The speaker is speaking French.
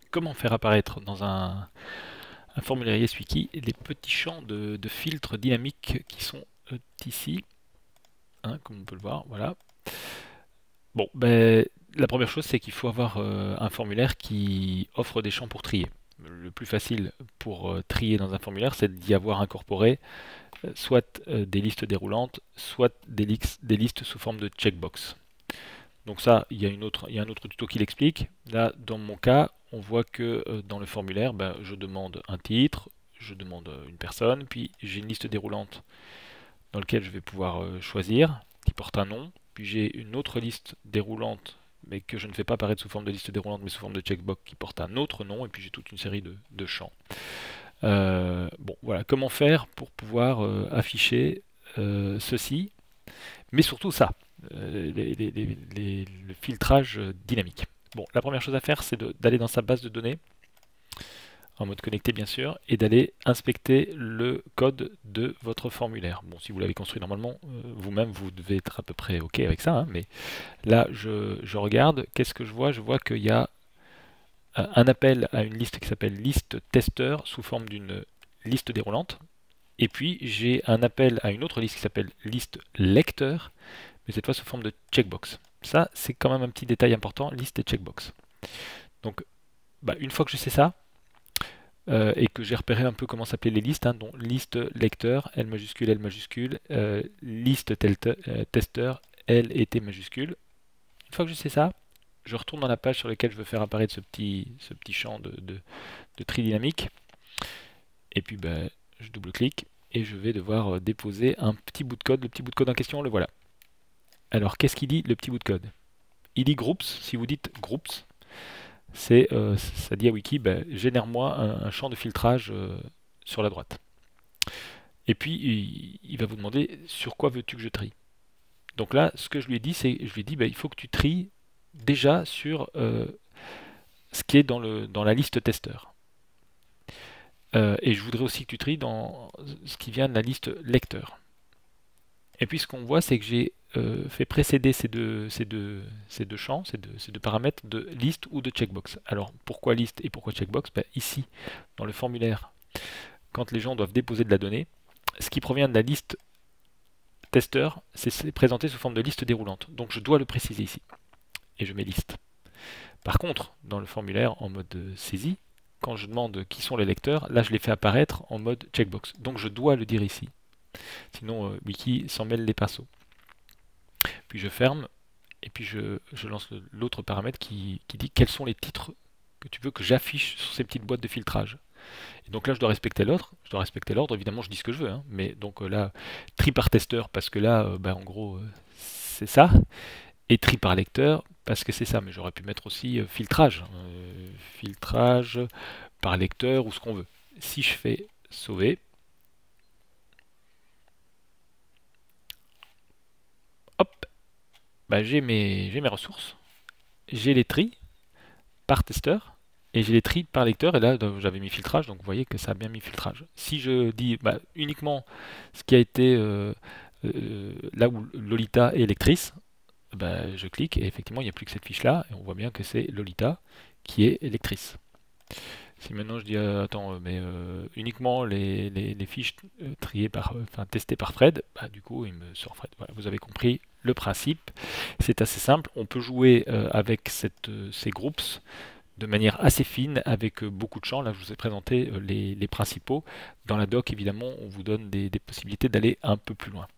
comment faire apparaître dans un formulaire YesWiki les petits champs de filtres dynamiques qui sont ici, hein, comme on peut le voir, voilà. Bon, ben, la première chose, c'est qu'il faut avoir un formulaire qui offre des champs pour trier. Le plus facile pour trier dans un formulaire, c'est d'y avoir incorporé soit des listes déroulantes, soit des listes sous forme de checkbox. Donc ça, il y a un autre tuto qui l'explique. Là, dans mon cas, on voit que dans le formulaire, ben, je demande un titre, je demande une personne, puis j'ai une liste déroulante dans laquelle je vais pouvoir choisir, qui porte un nom, puis j'ai une autre liste déroulante, mais que je ne fais pas apparaître sous forme de liste déroulante, mais sous forme de checkbox, qui porte un autre nom, et puis j'ai toute une série de champs. Bon, voilà, comment faire pour pouvoir afficher ceci, mais surtout ça, le filtrage dynamique. Bon, la première chose à faire, c'est d'aller dans sa base de données, en mode connecté bien sûr, et d'aller inspecter le code de votre formulaire. Bon, si vous l'avez construit normalement, vous-même, vous devez être à peu près OK avec ça, hein, mais là, je regarde, qu'est-ce que je vois? Je vois qu'il y a un appel à une liste qui s'appelle liste testeur sous forme d'une liste déroulante, et puis j'ai un appel à une autre liste qui s'appelle liste lecteur, mais cette fois sous forme de checkbox. Ça, c'est quand même un petit détail important, liste et checkbox. Donc, bah, une fois que je sais ça, et que j'ai repéré un peu comment s'appelaient les listes, hein, dont liste lecteur, L majuscule, liste testeur, L et T majuscule. Une fois que je sais ça, je retourne dans la page sur laquelle je veux faire apparaître ce petit champ de tri dynamique. Et puis ben, je double-clique et je vais devoir déposer un petit bout de code. Le petit bout de code en question, le voilà. Alors qu'est-ce qu'il dit le petit bout de code? Il dit groups. Si vous dites groups, ça dit à Wiki, ben, génère-moi un champ de filtrage sur la droite. Et puis il va vous demander sur quoi veux-tu que je trie. Donc là, ce que je lui ai dit, c'est je lui ai dit, ben, il faut que tu tries déjà sur ce qui est dans la liste testeur. Et je voudrais aussi que tu tries dans ce qui vient de la liste lecteur. Et puis ce qu'on voit, c'est que j'ai fait précéder ces deux champs, ces deux paramètres de liste ou de checkbox. Alors pourquoi liste et pourquoi checkbox? Ben, ici, dans le formulaire, quand les gens doivent déposer de la donnée, ce qui provient de la liste testeur, c'est présenté sous forme de liste déroulante. Donc je dois le préciser ici. Et je mets liste. Par contre, dans le formulaire en mode saisie, quand je demande qui sont les lecteurs, là je les fais apparaître en mode checkbox. Donc je dois le dire ici. Sinon Wiki s'en mêle les pinceaux. Puis je ferme et puis je lance l'autre paramètre qui dit quels sont les titres que tu veux que j'affiche sur ces petites boîtes de filtrage. Et donc là je dois respecter l'ordre, évidemment je dis ce que je veux, hein, mais donc là tri par testeur parce que là bah, en gros c'est ça, et tri par lecteur parce que c'est ça, mais j'aurais pu mettre aussi filtrage, filtrage par lecteur ou ce qu'on veut. Si je fais sauver, hop, bah, j'ai mes ressources, j'ai les tris par testeur et j'ai les tris par lecteur, et là j'avais mis filtrage, donc vous voyez que ça a bien mis filtrage. Si je dis bah, uniquement ce qui a été là où Lolita est lectrice, bah, je clique et effectivement il n'y a plus que cette fiche là et on voit bien que c'est Lolita qui est lectrice. Si maintenant je dis attends mais uniquement les fiches triées par enfin testées par Fred, bah, du coup il me sort Fred. Voilà, vous avez compris le principe. C'est assez simple. On peut jouer avec ces groups de manière assez fine avec beaucoup de champs. Là je vous ai présenté les principaux. Dans la doc évidemment on vous donne des possibilités d'aller un peu plus loin.